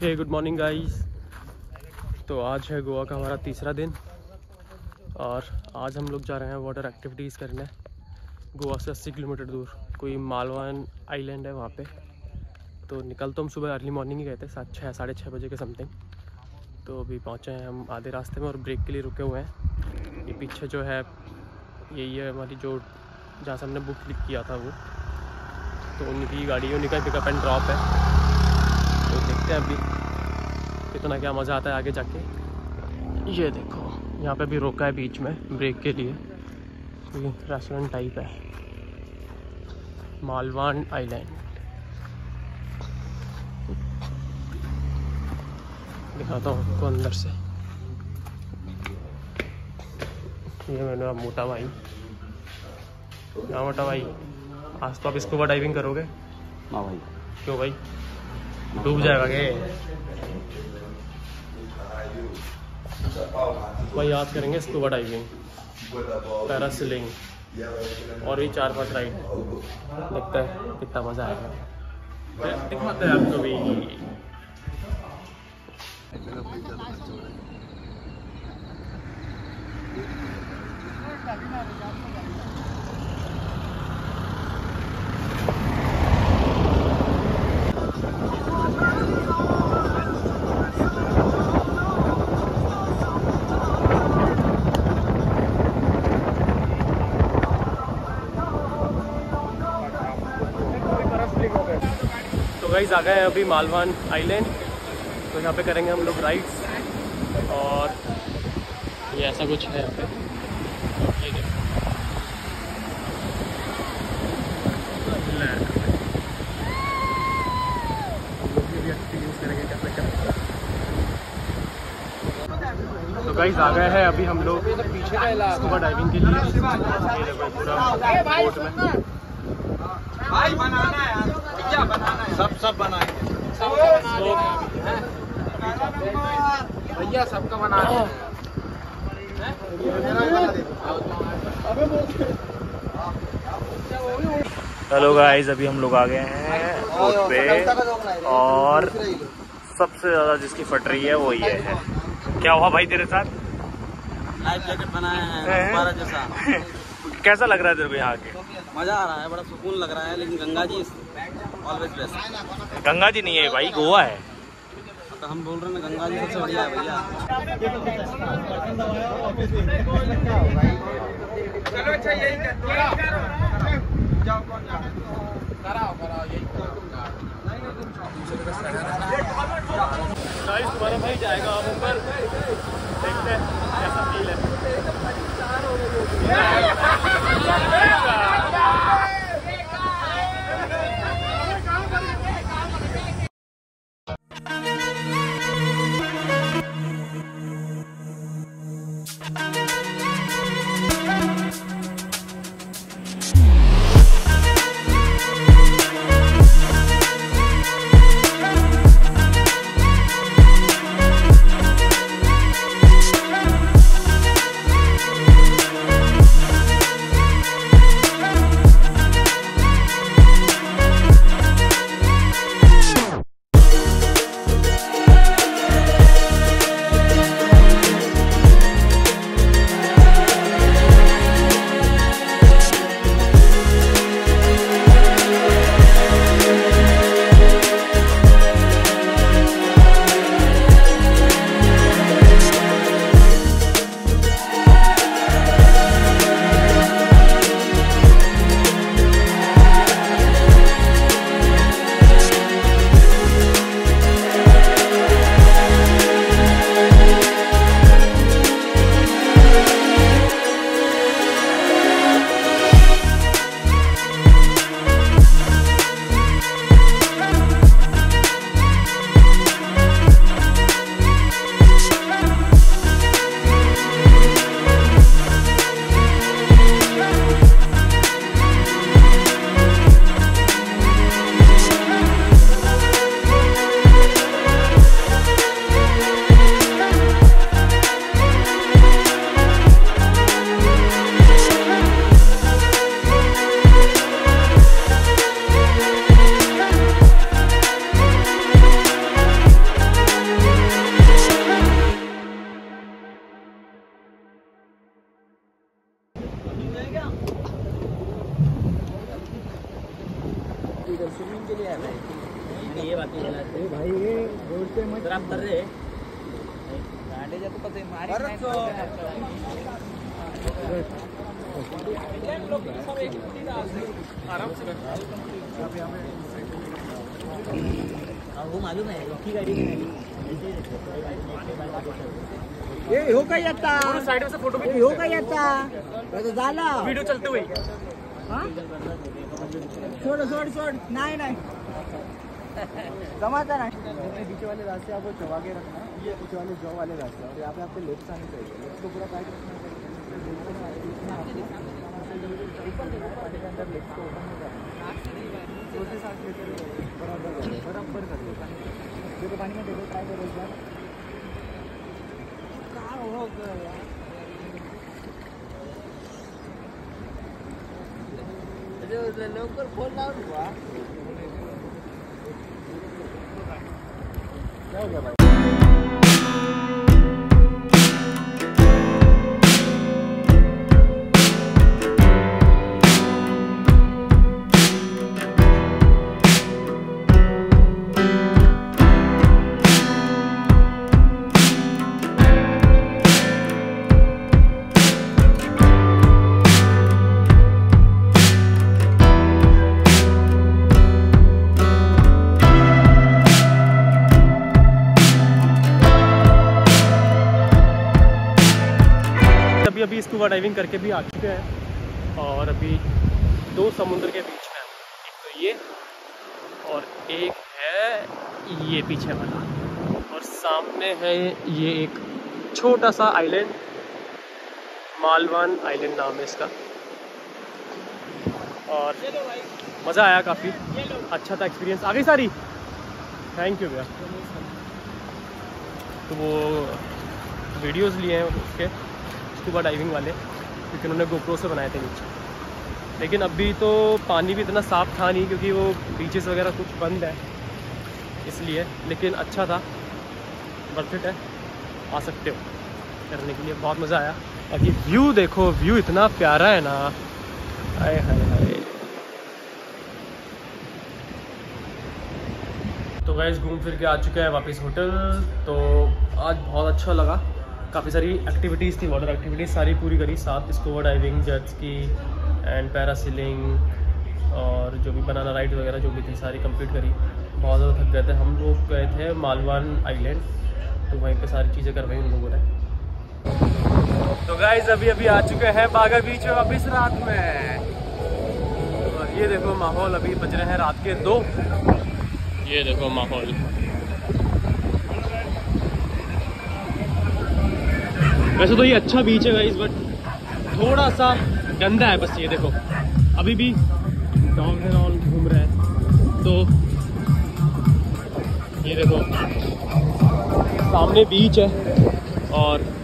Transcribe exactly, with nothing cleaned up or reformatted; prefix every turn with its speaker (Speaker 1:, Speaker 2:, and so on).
Speaker 1: हे good morning guys. तो आज है गोवा का हमारा तीसरा दिन और आज हम लोग जा रहे हैं वाटर एक्टिविटीज़ करने। गोवा से अस्सी किलोमीटर दूर कोई मालवान आइलैंड है वहाँ पे। तो निकल तो हम सुबह अर्ली मॉर्निंग ही गए थे, सात छः साढ़े छः बजे के समथिंग। तो अभी पहुँचे हैं हम आधे रास्ते में और ब्रेक के लिए रुके हुए हैं। ये पीछे जो है यही है हमारी जो जहाँ से हमने बुक किया था वो, तो उनकी गाड़ी है, उनका पिकअप एंड ड्रॉप है। तो देखते हैं अभी कितना क्या मज़ा आता है आगे जाके। ये देखो यहाँ पे भी रोका है बीच में ब्रेक के लिए, कोई रेस्टोरेंट टाइप है, मालवान आइलैंड। दिखाता हूँ आपको अंदर से। ये मैंने अब मोटा भाई, क्या मोटा भाई, आज तो आप स्कूबा डाइविंग करोगे?
Speaker 2: हाँ भाई।
Speaker 1: क्यों भाई, डूब जाएगा क्या भाई? आज करेंगे स्कूबा डाइविंग, पैरासीलिंग और भी चार पांच राइड। देखते हैं कितना मज़ा आएगा, दिखाते हैं आपको भी। तो गाइस आ गए अभी मालवान आइलैंड। तो यहाँ पे करेंगे हम लोग राइड्स और ये ऐसा कुछ है यहाँ पे। ये देखो भी एक्सपीरियंस करेंगे कैसे क्या। तो गाइस आ गए हैं अभी हम लोग स्कूबा डाइविंग के लिए। ये देखो पूरा बोट में
Speaker 2: भाई बनाना है, क्या बनाना है? सब सब बनाएंगे, भैया सबका बनाना है। हेलो गाइस, अभी हम लोग आ गए हैं बोट पे और सबसे ज्यादा जिसकी फट रही है वो ये है। क्या हुआ भाई तेरे साथ?
Speaker 3: लाइफ जैकेट बनाया है हमारा जैसा।
Speaker 2: कैसा लग रहा है तेरे को यहाँ आके?
Speaker 3: मजा आ रहा है, बड़ा सुकून लग रहा है। लेकिन गंगा जी ऑलवेज बेस्ट।
Speaker 2: गंगा जी नहीं है भाई, गोवा है।
Speaker 3: तो हम बोल रहे हैं गंगा जी सबसे बढ़िया है भैया।
Speaker 2: चलो अच्छा यही
Speaker 1: तुम्हारा भाई जाएगा आप ऊपर, देखते हैं कैसा फील है।
Speaker 3: इधर स्विमिंग के लिए आया है ये बाकी भाई ये रोड पे मत आप कर रहे गाड़ी जा तो पता मारी आराम से वो मालूम है एक ही गाड़ी ये हो काय आता साइड से फोटो हो काय आता तो झाला व्हिडिओ चलते हुए हां छोड़ छोड़ छोड़ नहीं नहीं जमाता नहीं पीछे वाले रास्ते आपको चबा के रखना ये पीछे वाले जॉब वाले रास्ते और यहाँ पे आपको लेफ्ट आने चाहिए लेफ्ट को पूरा टाइट रखना चाहिए अंदर लेफ्ट को ओपन हो जाए दो से सात लीटर बराबर बराबर कर दो देखो पानी में देखो ट्राई करो एक बार हो गया जो लवकर खोल लावून हुआ क्या हो गया भाई
Speaker 1: अभी अभी स्कूबा डाइविंग करके भी आ चुके हैं और अभी दो समुद्र के बीच में एक तो ये और एक है ये पीछे वाला और सामने है ये एक छोटा सा आइलैंड मालवान आइलैंड नाम है इसका और मज़ा आया काफ़ी अच्छा था एक्सपीरियंस। आ गई सारी थैंक यू भैया। तो वो वीडियोस लिए हैं उसके स्कूबा डाइविंग वाले क्योंकि उन्होंने गोप्रो से बनाए थे नीचे, लेकिन अभी तो पानी भी इतना साफ़ था नहीं क्योंकि वो बीचेस वगैरह कुछ बंद है इसलिए, लेकिन अच्छा था वर्थ इट है, आ सकते हो करने के लिए, बहुत मज़ा आया। बाकी व्यू देखो, व्यू इतना प्यारा है ना, हाय हाय हाय। तो गाइस घूम फिर के आ चुके हैं वापस होटल। तो आज बहुत अच्छा लगा, काफ़ी सारी एक्टिविटीज़ थी, वाटर एक्टिविटीज़ सारी पूरी करी, साथ scuba diving, jet ski and parasailing और जो भी बनाना राइड वगैरह जो भी थी सारी कंप्लीट करी। बहुत ज़्यादा थक गए थे हम लोग, गए थे मालवान आइलैंड, तो वहीं पे सारी चीज़ें करवाई उन लोगों ने। तो गाइस अभी अभी आ चुके हैं बागा बीच में वापस रात में, और ये देखो माहौल, अभी बज रहे हैं रात के दो, ये देखो माहौल। वैसे तो ये अच्छा बीच है गाइस, बट थोड़ा सा गंदा है बस। ये देखो अभी भी डॉग एंड ऑल घूम रहे हैं, तो ये देखो सामने बीच है और